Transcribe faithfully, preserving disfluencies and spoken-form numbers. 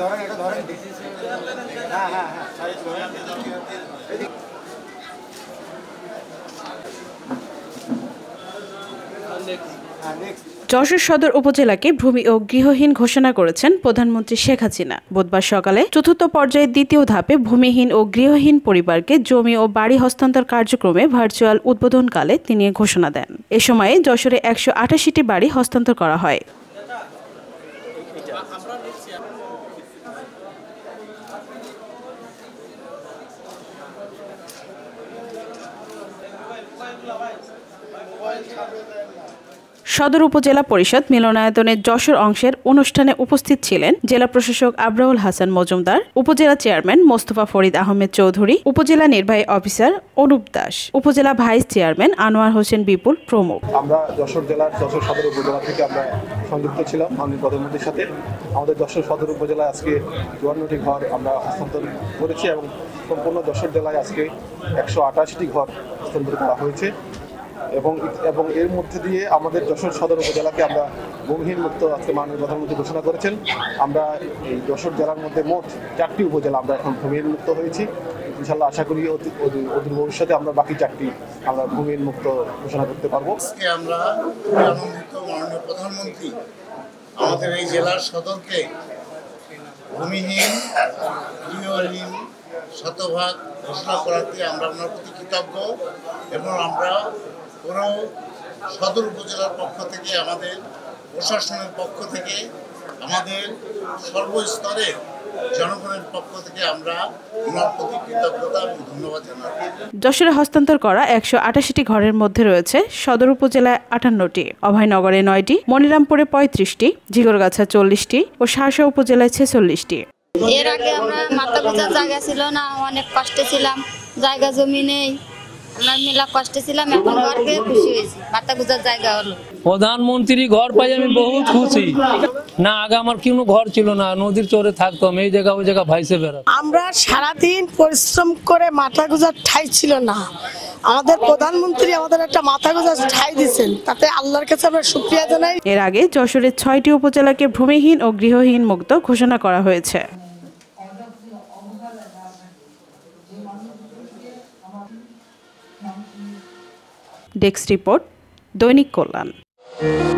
যশোর সদর উপজেলাকে ভূমি ও গৃহহীন ঘোষণা করেছেন প্রধানমন্ত্রী শেখ হাসিনা। বুধবার সকালে চতুর্থ পর্যায়ের দ্বিতীয় ধাপে ভূমিহীন ও গৃহহীন পরিবারকে জমি ও বাড়ি হস্তান্তর কার্যক্রমে ভার্চুয়াল উদ্বোধনকালে তিনি ঘোষণা দেন। এ সময়ে যশোরে একশো আটাশিটি বাড়ি হস্তান্তর করা হয়। সদর উপজেলা পরিষদ মিলনায়তনের যশোর অংশের অনুষ্ঠানে উপস্থিত ছিলেন জেলা প্রশাসক আবরাউল হাসান মজুমদার, উপজেলা চেয়ারম্যান মোস্তফা ফরিদ আহমেদ চৌধুরী, উপজেলা নির্বাহী অফিসার অনুপ দাস, উপজেলা ভাইস চেয়ারম্যান আনোয়ার হোসেন বিপুল প্রমুখ। আমরা যশোর জেলার যশোর সদর উপজেলা থেকে আমরা সংযুক্ত ছিলাম মাননীয় প্রধানমন্ত্রীর সাথে। আমাদের যশোর সদর উপজেলায় আজকে চুয়ান্নটি ঘর আমরা হস্তান্তর করেছি এবং সম্পূর্ণ যশোর জেলায় আজকে একশো আটাশিটি ঘর হস্তান্তর করা হয়েছে এবং এবং এর মধ্যে দিয়ে আমাদের যশোর সদর উপজেলাকে আমরা ভূমিহীন মুক্ত আজকে মাননীয় প্রধানমন্ত্রী ঘোষণা করেছেন। আমরা এই যশোর জেলার মধ্যে মোট চারটি উপজেলা আমরা এখন ভূমিহীন মুক্ত হয়েছি। ইনশাল্লাহ আশা করি অদূর ভবিষ্যতে আমরা বাকি চারটি আমরা ভূমিহীন মুক্ত ঘোষণা করতে পারবো। আজকে আমরা আনন্দিত মাননীয় প্রধানমন্ত্রী আমাদের এই জেলার সদরকে ভূমিহীন গৃহহীন শতভাগ ঘোষণা করাতে আমরা আপনার প্রতি কৃতজ্ঞ এবং আমরা পুরো সদর উপজেলার পক্ষ থেকে আমাদের প্রশাসনের পক্ষ থেকে আমাদের সর্বস্তরের জনগণের পক্ষ থেকে আমরা ওনার প্রতি কৃতজ্ঞতা এবং ধন্যবাদ জানাই। যশোরে হস্তান্তর করা একশো আটাশিটি ঘরের মধ্যে রয়েছে সদর উপজেলায় আটান্নটি, অভয়নগরে নয়টি, মনিরামপুরে পঁয়ত্রিশটি, ঝিগরগাছা চল্লিশটি ও শাহসা উপজেলায় ছেচল্লিশটি। এর আগে আমরা মাথা গোঁজার জায়গা ছিল না, অনেক কষ্টে ছিলাম, জায়গা জমি নেই, আমরা মেলা কষ্টে ছিলাম, এখন ঘর পেয়ে খুশি হয়েছি, মাথা গোঁজার জায়গা হলো। প্রধানমন্ত্রী ঘর পাই আমি বহুত খুশি। না আগে আমার কোনো ঘর ছিল না, নদীর চরে থাকতাম, এই জায়গা ওই জায়গা ভাইসে বেড়াতাম। আমরা সারাদিন পরিশ্রম করে মাথা গোঁজার ঠাই ছিল না, আমাদের প্রধানমন্ত্রী আমাদের একটা মাথা গোঁজার ঠাই দিয়েছেন, তাতে আল্লাহর কাছে আমরা শুকরিয়া জানাই। এর আগে যশোরের ছয়টি উপজেলাকে ভূমিহীন ও গৃহহীন মুক্ত ঘোষণা করা হয়েছে। ডেস্ক রিপোর্ট, দৈনিক কল্যাণ।